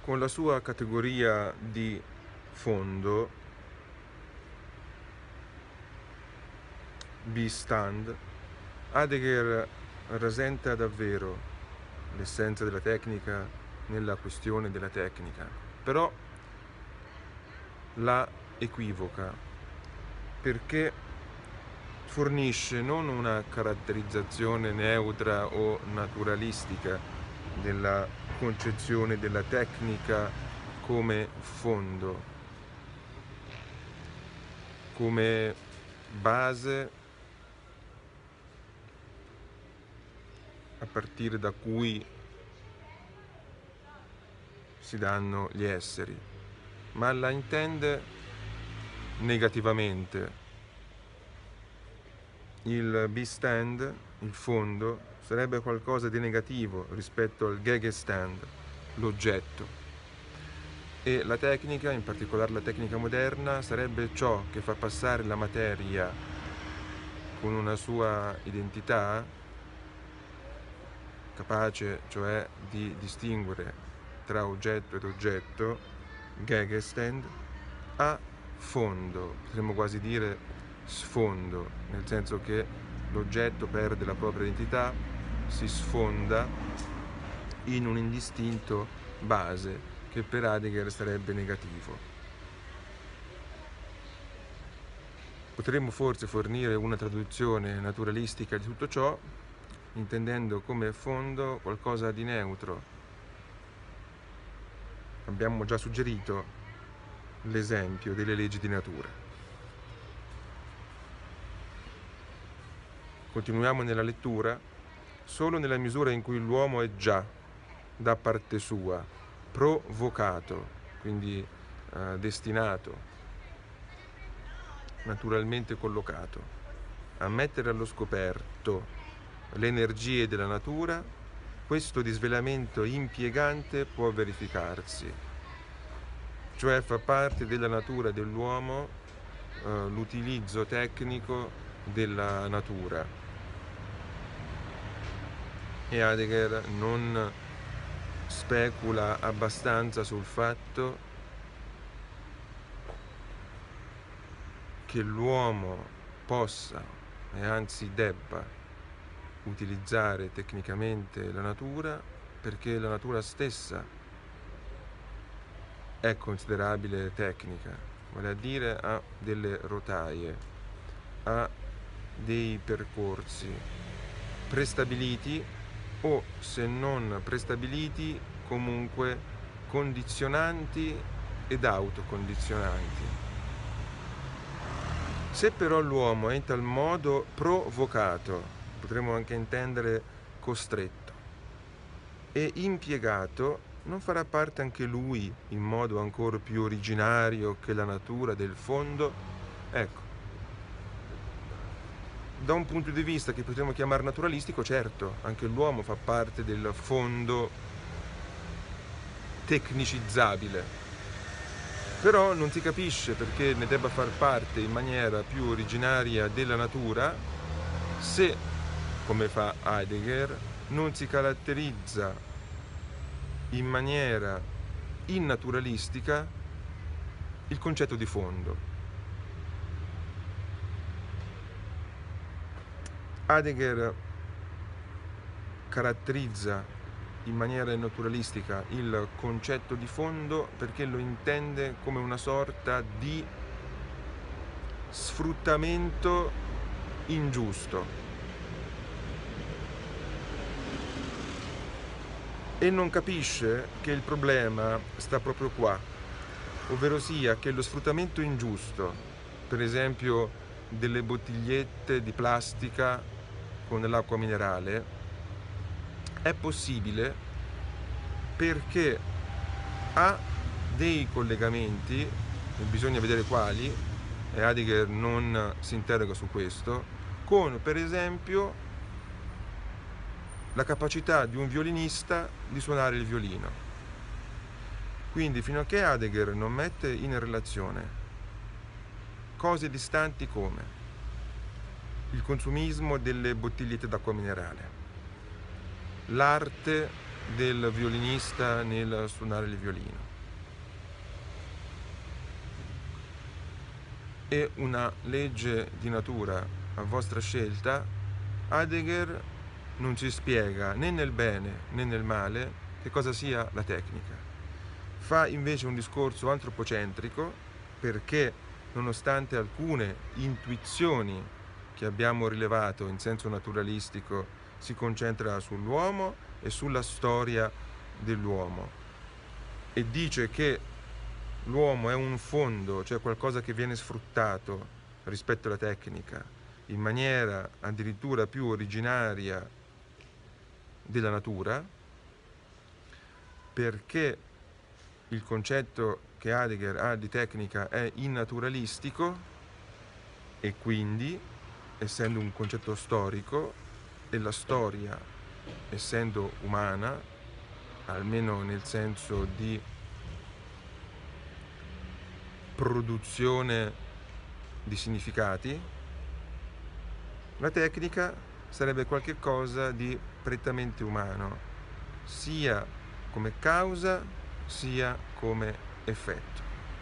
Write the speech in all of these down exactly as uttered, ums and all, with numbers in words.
con la sua categoria di fondo B-stand, Heidegger rasenta davvero l'essenza della tecnica nella questione della tecnica, però la equivoca perché fornisce non una caratterizzazione neutra o naturalistica della concezione della tecnica come fondo, come base a partire da cui si danno gli esseri, ma la intende negativamente. Il B-stand, il fondo, sarebbe qualcosa di negativo rispetto al Gegenstand, l'oggetto. E la tecnica, in particolare la tecnica moderna, sarebbe ciò che fa passare la materia con una sua identità, capace cioè di distinguere tra oggetto ed oggetto, Gegenstand, a fondo, potremmo quasi dire sfondo, nel senso che l'oggetto perde la propria identità, si sfonda in un indistinto base che per Heidegger sarebbe negativo. Potremmo forse fornire una traduzione naturalistica di tutto ciò, intendendo come fondo qualcosa di neutro. Abbiamo già suggerito l'esempio delle leggi di natura. Continuiamo nella lettura. Solo nella misura in cui l'uomo è già, da parte sua, provocato, quindi eh, destinato, naturalmente collocato, a mettere allo scoperto le energie della natura, questo disvelamento impiegante può verificarsi. Cioè fa parte della natura dell'uomo eh, l'utilizzo tecnico della natura. E Heidegger non specula abbastanza sul fatto che l'uomo possa e anzi debba utilizzare tecnicamente la natura, perché la natura stessa è considerabile tecnica, vale a dire ha delle rotaie, ha dei percorsi prestabiliti o, se non prestabiliti, comunque condizionanti ed autocondizionanti. Se però l'uomo è in tal modo provocato, potremmo anche intendere costretto, e impiegato, non farà parte anche lui in modo ancora più originario che la natura del fondo? Ecco, da un punto di vista che potremmo chiamare naturalistico, certo, anche l'uomo fa parte del fondo tecnicizzabile, però non si capisce perché ne debba far parte in maniera più originaria della natura se, come fa Heidegger, non si caratterizza in maniera innaturalistica il concetto di fondo. Heidegger caratterizza in maniera naturalistica il concetto di fondo perché lo intende come una sorta di sfruttamento ingiusto e non capisce che il problema sta proprio qua, ovvero sia che lo sfruttamento ingiusto, per esempio delle bottigliette di plastica con l'acqua minerale, è possibile perché ha dei collegamenti, e bisogna vedere quali, e Heidegger non si interroga su questo, con per esempio la capacità di un violinista di suonare il violino. Quindi fino a che Heidegger non mette in relazione cose distanti come il consumismo delle bottigliette d'acqua minerale, l'arte del violinista nel suonare il violino. E una legge di natura a vostra scelta, Heidegger non ci spiega né nel bene né nel male che cosa sia la tecnica. Fa invece un discorso antropocentrico perché, nonostante alcune intuizioni che abbiamo rilevato in senso naturalistico, si concentra sull'uomo e sulla storia dell'uomo e dice che l'uomo è un fondo, cioè qualcosa che viene sfruttato rispetto alla tecnica in maniera addirittura più originaria della natura, perché il concetto che Heidegger ha di tecnica è innaturalistico e quindi, essendo un concetto storico, e la storia, essendo umana, almeno nel senso di produzione di significati, la tecnica sarebbe qualcosa di prettamente umano, sia come causa sia come effetto.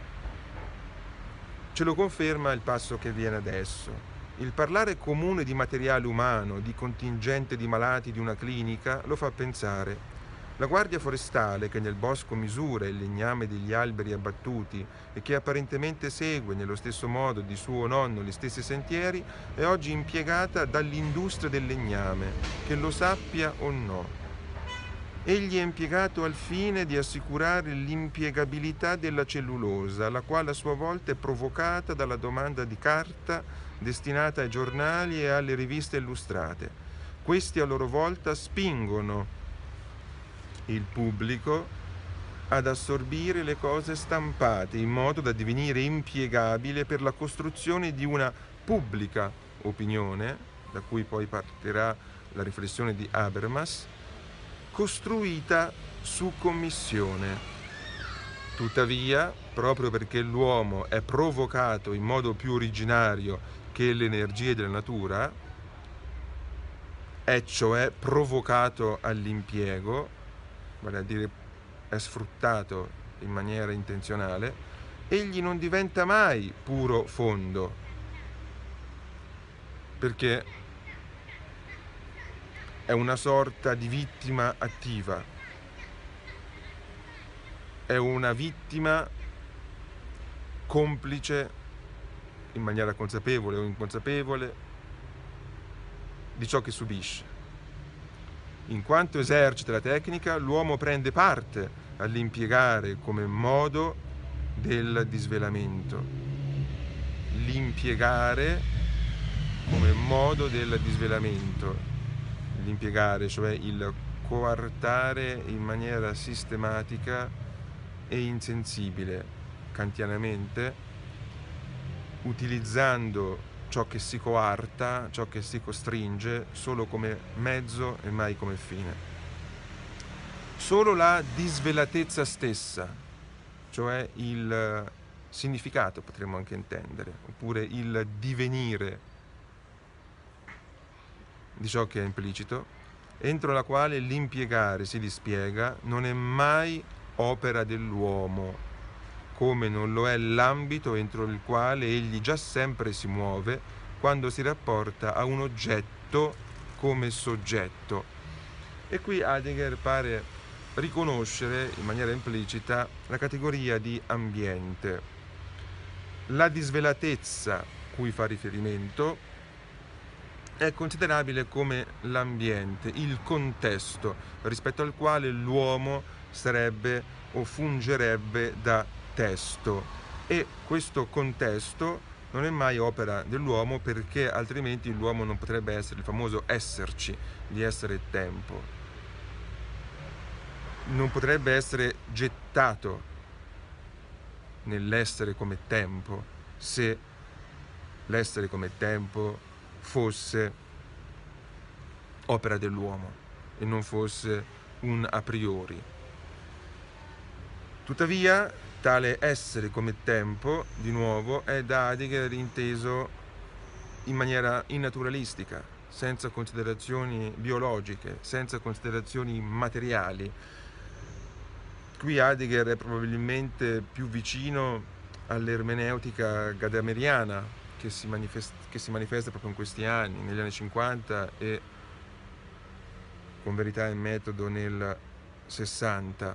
Ce lo conferma il passo che viene adesso. Il parlare comune di materiale umano, di contingente di malati di una clinica, lo fa pensare. La guardia forestale che nel bosco misura il legname degli alberi abbattuti e che apparentemente segue nello stesso modo di suo nonno gli stessi sentieri è oggi impiegata dall'industria del legname, che lo sappia o no. Egli è impiegato al fine di assicurare l'impiegabilità della cellulosa, la quale a sua volta è provocata dalla domanda di carta destinata ai giornali e alle riviste illustrate. Questi a loro volta spingono il pubblico ad assorbire le cose stampate in modo da divenire impiegabile per la costruzione di una pubblica opinione, da cui poi partirà la riflessione di Habermas, costruita su commissione. Tuttavia, proprio perché l'uomo è provocato in modo più originario che le energie della natura, è cioè provocato all'impiego, vale a dire è sfruttato in maniera intenzionale, egli non diventa mai puro fondo, perché è una sorta di vittima attiva, è una vittima complice, in maniera consapevole o inconsapevole, di ciò che subisce. In quanto esercita la tecnica, l'uomo prende parte all'impiegare come modo del disvelamento. L'impiegare come modo del disvelamento. L'impiegare, cioè il coartare in maniera sistematica e insensibile, kantianamente, utilizzando ciò che si coarta, ciò che si costringe, solo come mezzo e mai come fine. Solo la disvelatezza stessa, cioè il significato, potremmo anche intendere, oppure il divenire di ciò che è implicito, entro la quale l'impiegare si dispiega, non è mai opera dell'uomo, come non lo è l'ambito entro il quale egli già sempre si muove quando si rapporta a un oggetto come soggetto. E qui Heidegger pare riconoscere in maniera implicita la categoria di ambiente. La disvelatezza cui fa riferimento è considerabile come l'ambiente, il contesto rispetto al quale l'uomo sarebbe o fungerebbe da testo, e questo contesto non è mai opera dell'uomo, perché altrimenti l'uomo non potrebbe essere il famoso esserci, di essere tempo. Non potrebbe essere gettato nell'essere come tempo se l'essere come tempo fosse opera dell'uomo e non fosse un a priori. Tuttavia, tale essere come tempo, di nuovo, è da Heidegger inteso in maniera innaturalistica, senza considerazioni biologiche, senza considerazioni materiali. Qui Heidegger è probabilmente più vicino all'ermeneutica gadameriana che si, manifest- che si manifesta proprio in questi anni, negli anni cinquanta e con Verità e Metodo nel sessanta.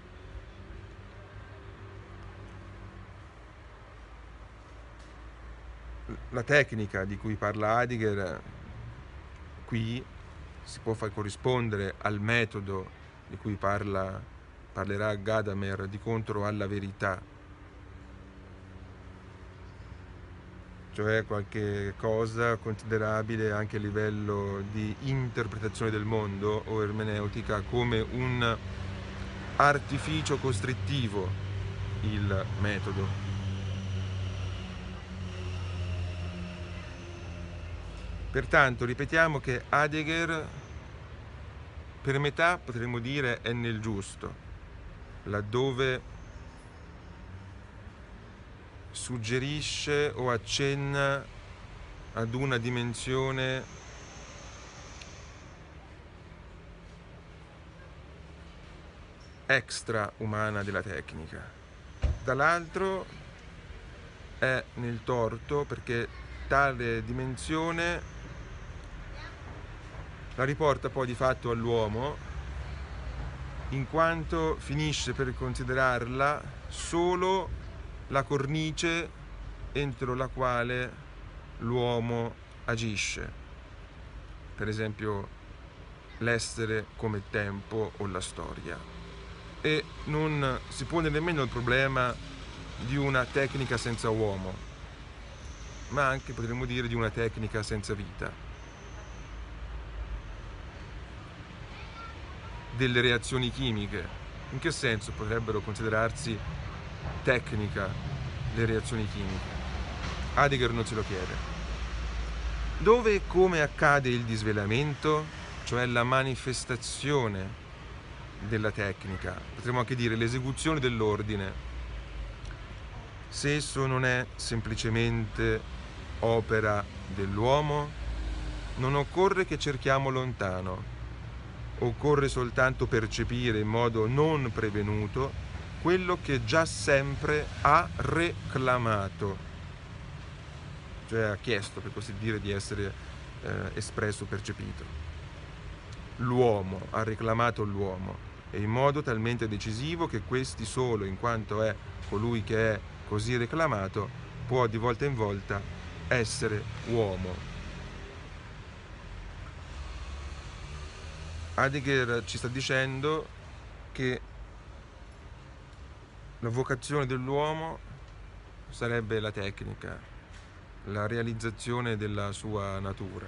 La tecnica di cui parla Heidegger qui si può far corrispondere al metodo di cui parla, parlerà Gadamer, di contro alla verità, cioè qualche cosa considerabile anche a livello di interpretazione del mondo o ermeneutica come un artificio costrittivo, il metodo. Pertanto ripetiamo che Heidegger per metà potremmo dire è nel giusto, laddove suggerisce o accenna ad una dimensione extra-umana della tecnica. Dall'altro è nel torto perché tale dimensione la riporta poi di fatto all'uomo, in quanto finisce per considerarla solo la cornice entro la quale l'uomo agisce, per esempio l'essere come tempo o la storia, e non si pone nemmeno il problema di una tecnica senza uomo, ma anche potremmo dire di una tecnica senza vita, delle reazioni chimiche. In che senso potrebbero considerarsi tecnica le reazioni chimiche? Heidegger non se lo chiede. Dove e come accade il disvelamento, cioè la manifestazione della tecnica, potremmo anche dire l'esecuzione dell'ordine, se esso non è semplicemente opera dell'uomo, non occorre che cerchiamo lontano, occorre soltanto percepire in modo non prevenuto quello che già sempre ha reclamato, cioè ha chiesto, per così dire, di essere eh, espresso, percepito. L'uomo ha reclamato l'uomo, e in modo talmente decisivo che questi solo, in quanto è colui che è così reclamato, può di volta in volta essere uomo. Heidegger ci sta dicendo che la vocazione dell'uomo sarebbe la tecnica, la realizzazione della sua natura,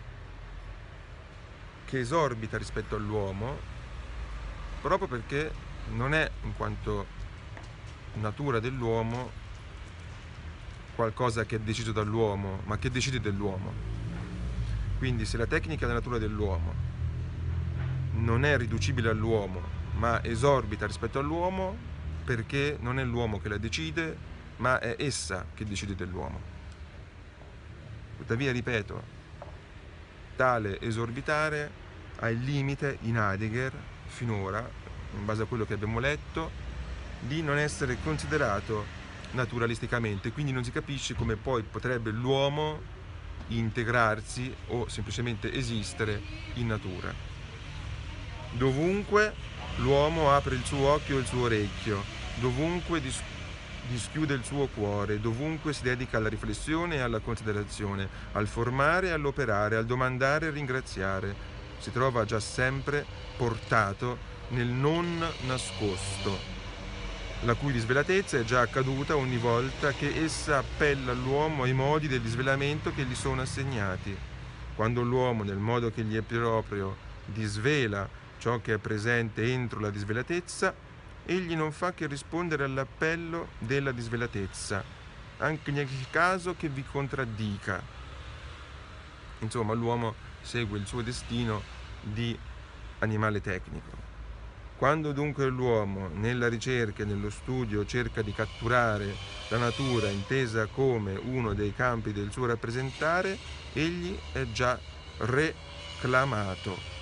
che esorbita rispetto all'uomo proprio perché non è, in quanto natura dell'uomo, qualcosa che è deciso dall'uomo, ma che decide dell'uomo. Quindi se la tecnica è la natura dell'uomo non è riducibile all'uomo, ma esorbita rispetto all'uomo, perché non è l'uomo che la decide, ma è essa che decide dell'uomo. Tuttavia, ripeto, tale esorbitare ha il limite in Heidegger, finora, in base a quello che abbiamo letto, di non essere considerato naturalisticamente, quindi non si capisce come poi potrebbe l'uomo integrarsi o semplicemente esistere in natura. Dovunque l'uomo apre il suo occhio e il suo orecchio, dovunque dis- dischiude il suo cuore, dovunque si dedica alla riflessione e alla considerazione, al formare e all'operare, al domandare e ringraziare, si trova già sempre portato nel non nascosto, la cui disvelatezza è già accaduta ogni volta che essa appella l'uomo ai modi del disvelamento che gli sono assegnati. Quando l'uomo, nel modo che gli è proprio, disvela ciò che è presente entro la disvelatezza, egli non fa che rispondere all'appello della disvelatezza, anche nel caso che vi contraddica. Insomma, l'uomo segue il suo destino di animale tecnico. Quando dunque l'uomo, nella ricerca e nello studio, cerca di catturare la natura intesa come uno dei campi del suo rappresentare, egli è già reclamato.